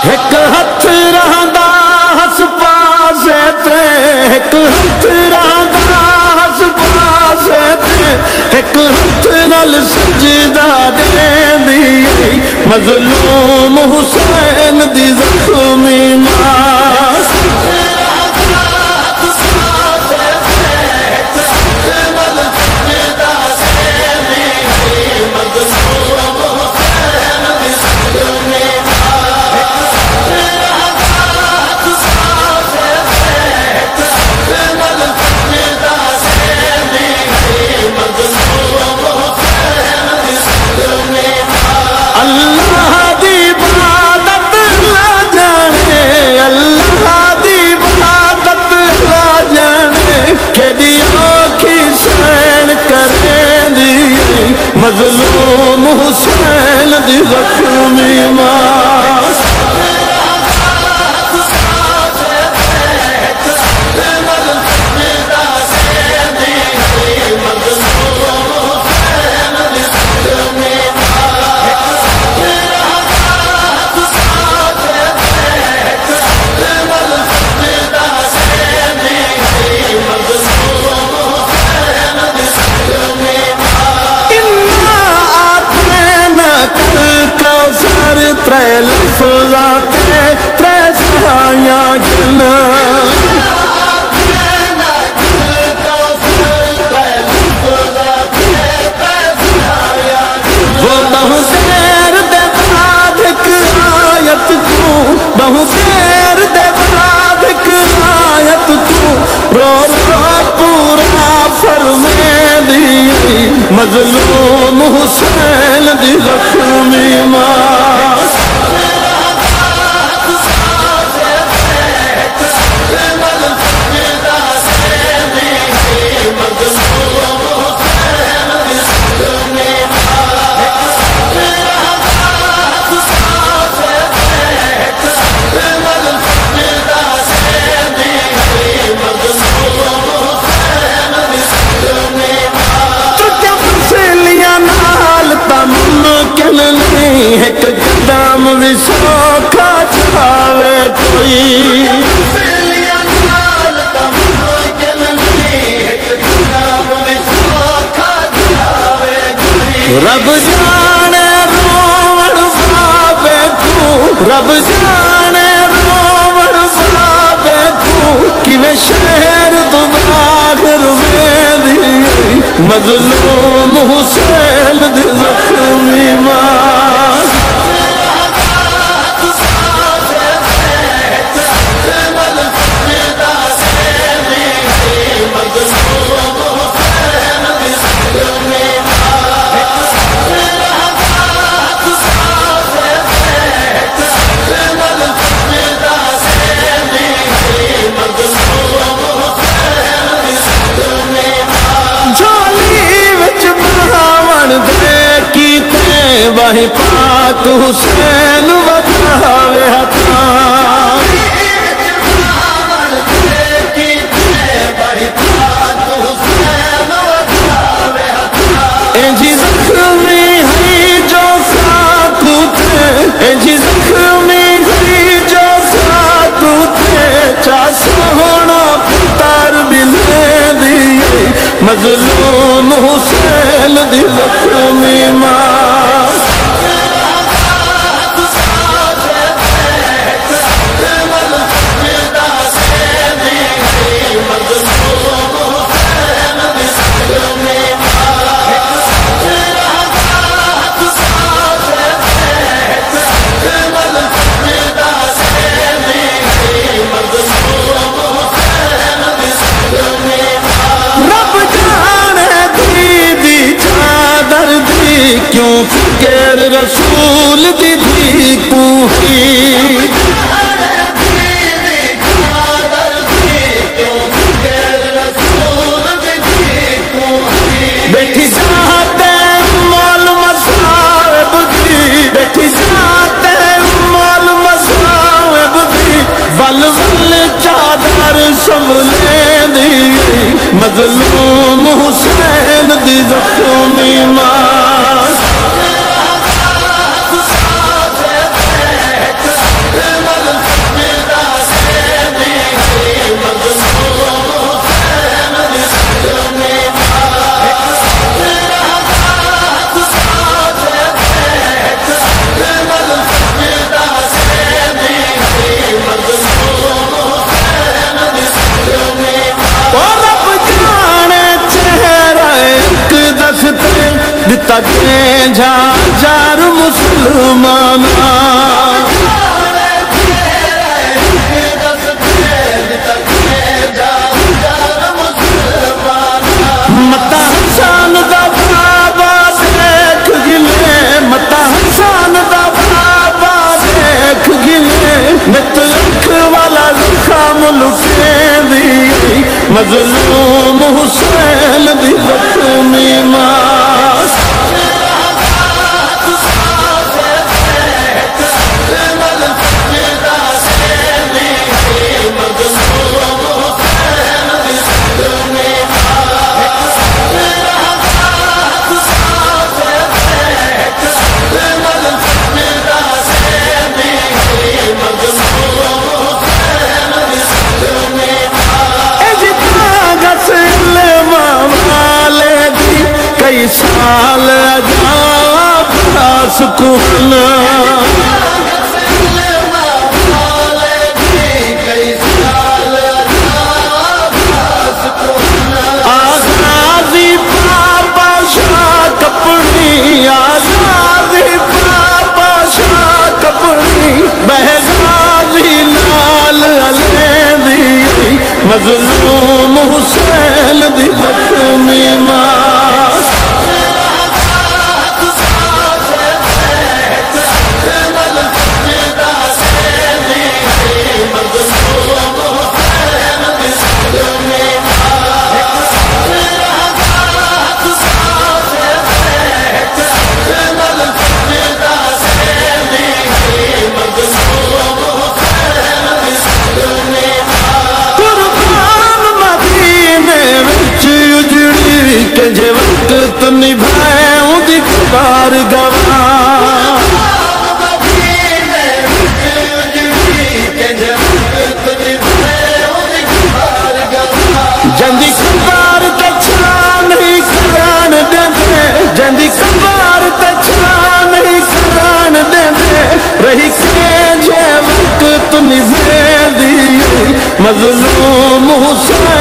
ایک ہاتھ رہندا ہس پاسے تے ایک ہاتھ رہندا ہس پاسے تے ایک ہاتھ نال سجدہ دیندی مظلوم حسین دی زخمی ماں مظلوم حسین دی زخمی ماں ترے لفظات ترے سایاں جنا وہ بہت دیر دے بعد ایک آیت کو بہت دیر دے بعد ایک آیت کو رو پورا فرمے دی مظلوم حسین دی زخمی ماں ایک قدم بھی سوکھا چاہے کوئی رب جانے روڑ پاوے تو رب جانے روڑ پاوے تو کہ میں شہر دباغر میں دی مظلوم حسین دی زخمی ماں وہی پاک حسین بتاوے ہتھاں انجی زخمی ہے جو ساتھو تھے انجی زخمی ہے جو ساتھو تھے چاہ سونا پتر بلے دی مظلوم حسین دی زخمی ماں کیوں فکر رسول دی تھی کوئی بیٹھی جاتے مال مصائب دی بیٹھی جاتے مال مصائب دی ول ول چادر سنبھلے دی مظلوم حسین دی زخمی ماں تکے جا جار مسلمانا متا حسان دا بابا دیکھ گلے متا حسان دا بابا دیکھ گلے نت لکھ والا زخم لکے دی مظلوم حسین دی زخمی ماں سال عذاب کا سکون آزادی پاپا شاہ کپڑی آزادی پاپا شاہ کپڑی بہزادی لال علی دی مظلوم حسین دی زخمی ماں کہ وقت نبھائے اُدھی کبار گواہ جندی کبار تچھا نہیں کران دیندے جندی کبار تچھا نہیں کران دیندے رہی کہ جے وقت نبھائے دی مظلوم حسین